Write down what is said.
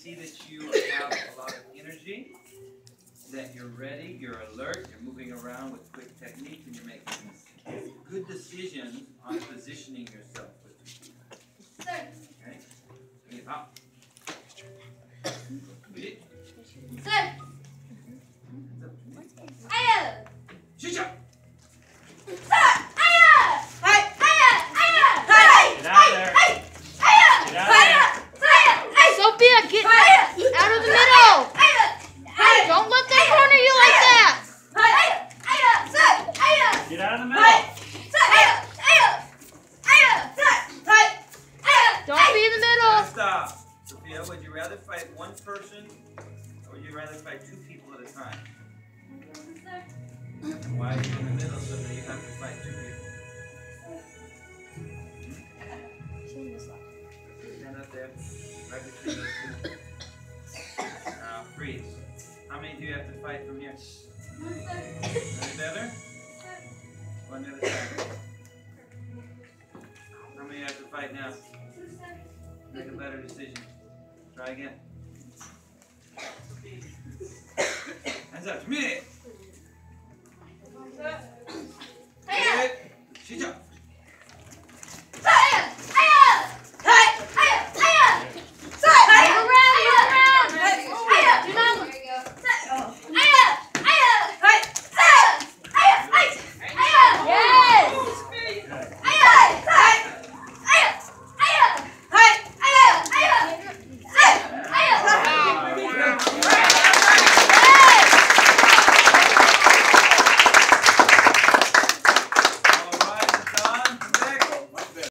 see that you have a lot of energy, that you're ready, you're alert, you're moving around with quick technique, and you're making good decisions on positioning yourself. Okay? Up. Sophia, get out of the middle! Don't let them corner you like that! Get out of the middle! Don't be in the middle! Stop. Sophia, would you rather fight one person, or would you rather fight two people at a time? Why are you in the middle so that you have to fight two people? Stand up there, right between those two. Now, freeze. How many do you have to fight from here? Any better? On the other side. How many do you have to fight now? Make a better decision. Try again. Hands up to me. Good. She's up.